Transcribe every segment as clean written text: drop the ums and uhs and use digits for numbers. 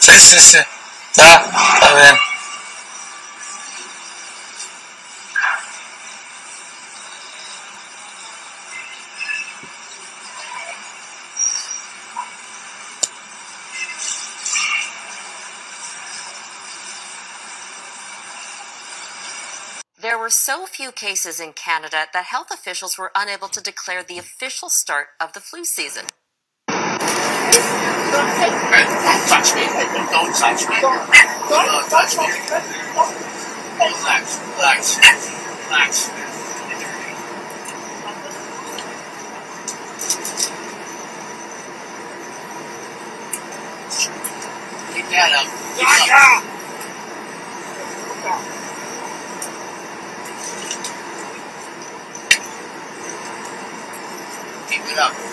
Sí, sí, sí. Está bien. There were so few cases in Canada that health officials were unable to declare the official start of the flu season. Don't touch me. Don't touch me. Don't touch me. Relax. Relax. Relax. Keep that up. Keep it up. Keep it up.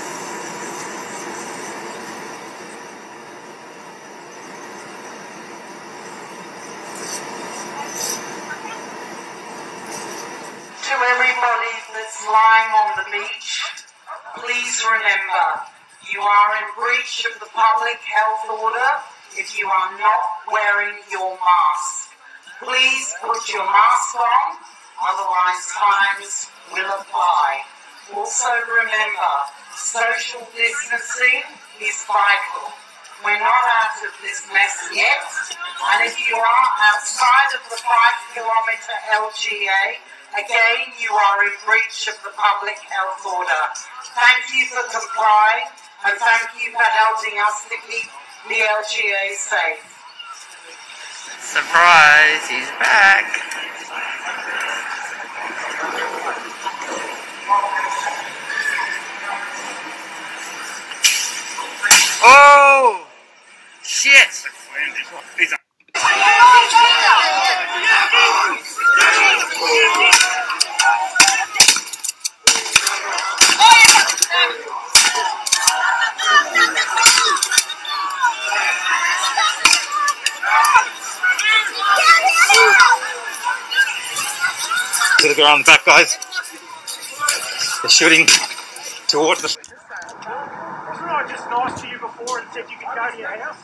To everybody that's lying on the beach, please remember, you are in breach of the public health order if you are not wearing your mask. Please put your mask on, otherwise fines will apply. Also remember, social distancing is vital. We're not out of this mess yet, and if you are outside of the 5-kilometre LGA, again, you are in breach of the public health order. Thank you for complying, and thank you for helping us to keep the LGA safe. Surprise, he's back. Oh! Shit! Gotta go around the back, guys. They're shooting towards the... Wasn't I just nice to you before and said you could go to your house?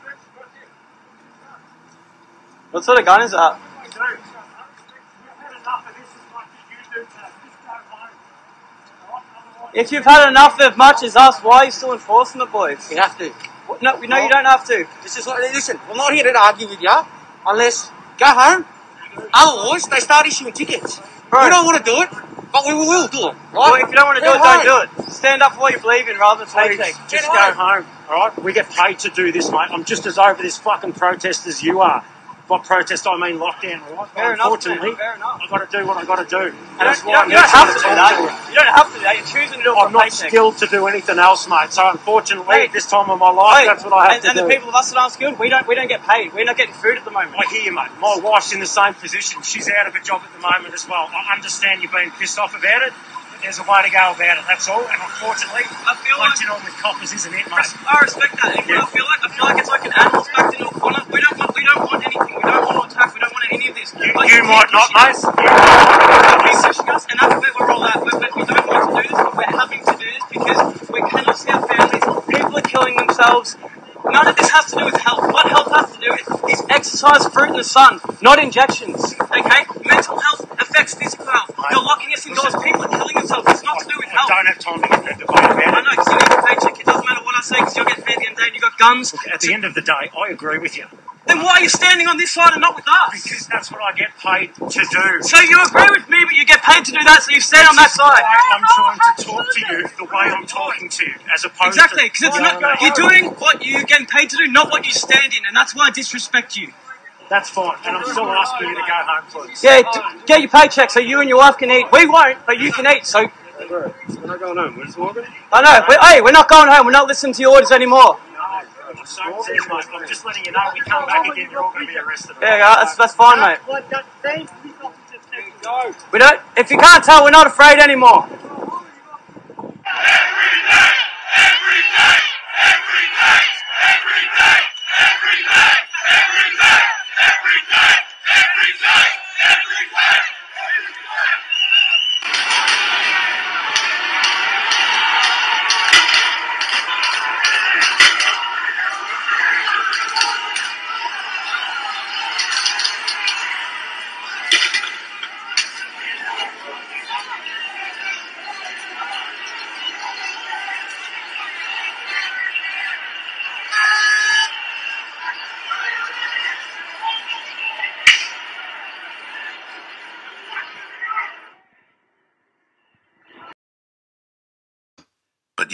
What sort of gun is that? Dude, you've had enough of this as much as you do, so just go home. Otherwise, If you've had enough as much as us, why are you still enforcing the boys? You have to. No, you don't have to. This is what, listen, we're not here to argue with you unless go home. Otherwise, they start issuing tickets. Bro. We don't want to do it, but we will do it. Right? Well, if you don't want to do it, don't do it. Stand up for what you believe in rather than paycheck. just go home, alright? We get paid to do this, mate. I'm just as over this fucking protest as you are. By protest, I mean lockdown, right? Fair enough, unfortunately, fair enough. I've got to do what I've got to do. And You that's don't, why you don't have to do that. You don't have to do that. You're choosing to do it for I'm not paycheck. skilled to do anything else, mate. So unfortunately, Hey. at this time of my life, Hey, that's what I have to and do. the people of us that aren't skilled, we don't get paid. We're not getting food at the moment. I hear you, mate. My wife's in the same position. She's out of a job at the moment as well. I understand you're being pissed off about it, but there's a way to go about it, that's all. And unfortunately, I feel like punching on with coppers isn't it, mate. I respect that. And Yeah. I feel like it's like an animal's backed into a corner. We don't want anything. We don't want to attack. We don't want any of this. You might not, mate. Keep pushing us, and that's where we're all at. We don't want to do this, but we're having to do this because we cannot see our families. People are killing themselves. None of this has to do with health. What health has to do with is exercise, fruit in the sun, not injections. Okay? Mental health affects physical health. You're locking us indoors. People are killing themselves. It's not to do with I health. don't have time to get into debate about I it. know, because you need a paycheck. It doesn't matter what I say, because you're getting paid at the end of the day and you've got guns. At the end of the day, I agree with you. Then why are you standing on this side and not with us? Because that's what I get paid to do. So you agree with me, but you get paid to do that, so you stand on that side. I'm trying to talk to you the way I'm talking to you, as opposed Exactly, to... because it's not, you're doing what you're getting paid to do, not what you stand in, and that's why I disrespect you. That's fine, and I'm still asking you to go home, please. Yeah, get your paycheck so you and your wife can eat. We won't, but you can eat, so... We're not going home, we're just walking. I know, we're not going home, we're not listening to your orders anymore. I'm just letting you know, we come back again, you're all going to be arrested. Yeah, that's fine, mate. We don't, if you can't tell, we're not afraid anymore.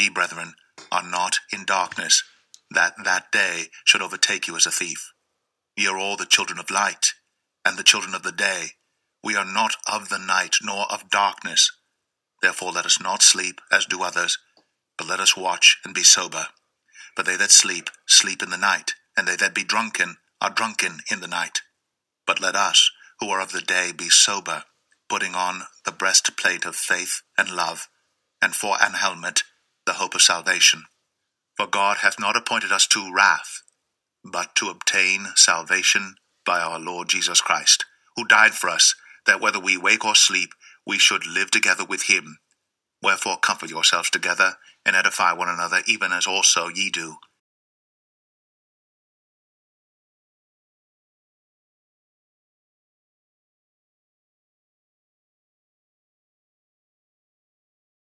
ye, brethren, are not in darkness, that that day should overtake you as a thief. Ye are all the children of light, and the children of the day. We are not of the night, nor of darkness. Therefore let us not sleep, as do others, but let us watch and be sober. For they that sleep, sleep in the night, and they that be drunken, are drunken in the night. But let us, who are of the day, be sober, putting on the breastplate of faith and love, and for an helmet, the hope of salvation. For God hath not appointed us to wrath, but to obtain salvation by our Lord Jesus Christ, who died for us, that whether we wake or sleep, we should live together with him. Wherefore comfort yourselves together, and edify one another, even as also ye do,